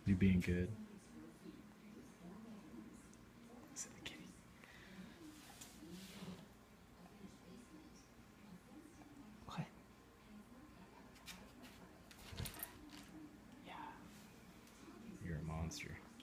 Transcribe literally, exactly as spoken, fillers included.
You being good. Silly kitty. What? Yeah. You're a monster.